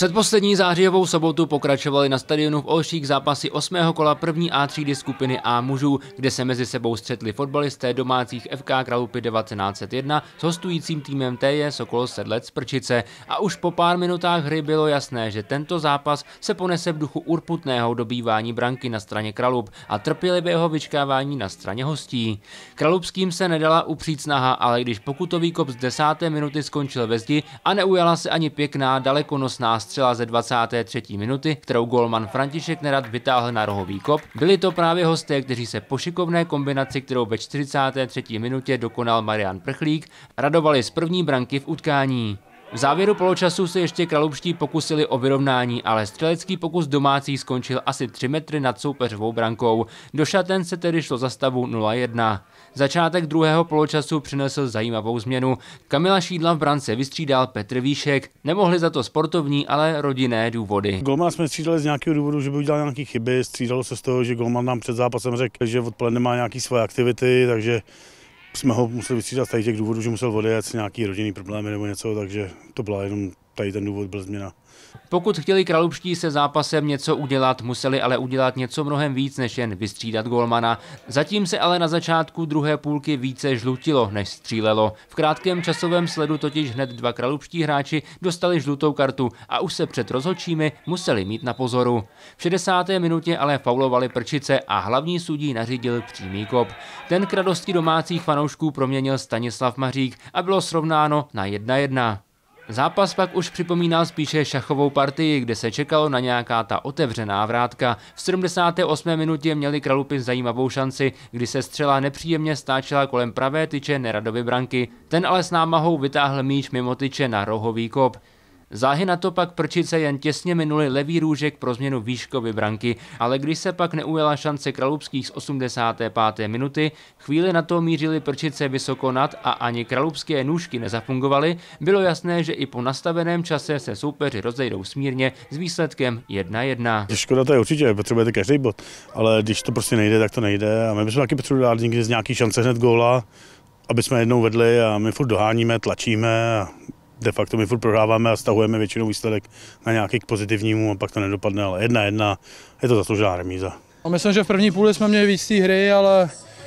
Předposlední zářijovou sobotu pokračovaly na stadionu v Olších zápasy 8. kola první A třídy skupiny A mužů, kde se mezi sebou střetli fotbalisté domácích FK Kralupy 1901 s hostujícím týmem TJ Sokol Sedlec z Prčice a už po pár minutách hry bylo jasné, že tento zápas se ponese v duchu urputného dobývání branky na straně Kralup a trpělivého vyčkávání na straně hostí. Kralupským se nedala upřít snaha, ale když pokutový kop z 10. minuty skončil ve zdi a neujala se ani pěkná dalekonosná střela ze 23. minuty, kterou gólman František Nerad vytáhl na rohový kop, byli to právě hosté, kteří se po šikovné kombinaci, kterou ve 43. minutě dokonal Marian Prchlík, radovali z první branky v utkání. V závěru poločasu se ještě kralupští pokusili o vyrovnání, ale střelecký pokus domácí skončil asi 3 metry nad soupeřovou brankou. Do šaten se tedy šlo za stavu 0-1. Začátek druhého poločasu přinesl zajímavou změnu. Kamila Šídla v brance vystřídal Petr Víšek. Nemohli za to sportovní, ale rodinné důvody. Golmana jsme střídali z nějakého důvodu, že by udělal nějaké chyby. Střídalo se z toho, že golman nám před zápasem řekl, že odpoledne má nějaké svoje aktivity, takže jsme ho museli vystřídat z těch důvodů, že musel odjet nějaký rodinný problémy nebo něco, takže to byla jenom tady ten důvod, byl změna. Pokud chtěli kralupští se zápasem něco udělat, museli ale udělat něco mnohem víc, než jen vystřídat golmana. Zatím se ale na začátku druhé půlky více žlutilo, než střílelo. V krátkém časovém sledu totiž hned 2 kralupští hráči dostali žlutou kartu a už se před rozhodčími museli mít na pozoru. V 60. minutě ale faulovali Prčice a hlavní sudí nařídil přímý kop. Ten k radosti domácích fanoušků proměnil Stanislav Mařík a bylo srovnáno na 1-1. Zápas pak už připomínal spíše šachovou partii, kde se čekalo na nějaká ta otevřená vrátka. V 78. minutě měli Kralupy zajímavou šanci, kdy se střela nepříjemně stáčela kolem pravé tyče Neradovy branky. Ten ale s námahou vytáhl míč mimo tyče na rohový kop. Záhy na to pak Prčice jen těsně minuli levý růžek pro změnu Víškovy branky, ale když se pak neujela šance kralupských z 85. minuty, chvíli na to mířili Prčice vysoko nad a ani kralupské nůžky nezafungovaly, bylo jasné, že i po nastaveném čase se soupeři rozejdou smírně s výsledkem 1-1. Škoda to je určitě, potřebujete každý bod, ale když to prostě nejde, tak to nejde a my bychom taky potřebovali dát někdy z nějaký šance hned góla, aby jsme jednou vedli a my furt doháníme, tlačíme a de facto my furt prohráváme a stahujeme většinou výsledek na nějaký k pozitivnímu a pak to nedopadne, ale 1-1 je to zasloužená remíza. Myslím, že v první půli jsme měli víc té hry, ale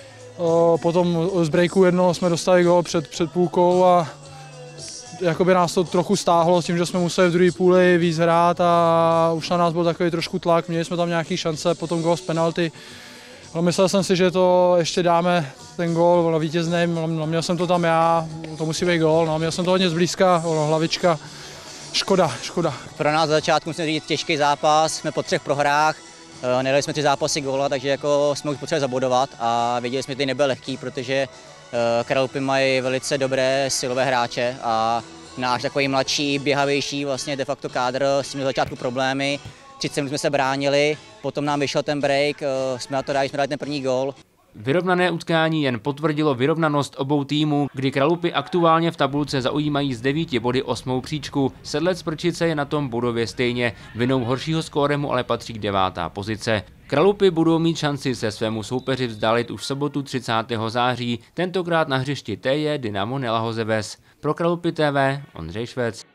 potom z breaku jednoho jsme dostali gól před půlkou a jakoby nás to trochu stáhlo s tím, že jsme museli v druhé půli víc hrát a už na nás byl takový trošku tlak, měli jsme tam nějaké šance, potom gól z penalty. No, myslel jsem si, že to ještě dáme ten gól na vítězný, no, měl jsem to tam já, to musí být gól, no, měl jsem to hodně zblízka, hlavička, škoda. Pro nás za začátku musíme říct těžký zápas, jsme po 3 prohrách, nedali jsme 3 zápasy góla, takže jako jsme už potřebovali zabodovat a věděli jsme, že to nebyl lehký, protože Kralupy mají velice dobré silové hráče a náš takový mladší, běhavější vlastně de facto kádr s tím začátku problémy. 30 minut jsme se bránili, potom nám vyšel ten break, jsme dali ten první gól. Vyrovnané utkání jen potvrdilo vyrovnanost obou týmů, kdy Kralupy aktuálně v tabulce zaujímají z 9 body 8. příčku. Sedlec Prčice je na tom bodově stejně, vinou horšího skóremu ale patří k 9. pozice. Kralupy budou mít šanci se svému soupeři vzdálit už v sobotu 30. září, tentokrát na hřišti TJ Dynamo Nelahozeves. Pro Kralupy TV Ondřej Švec.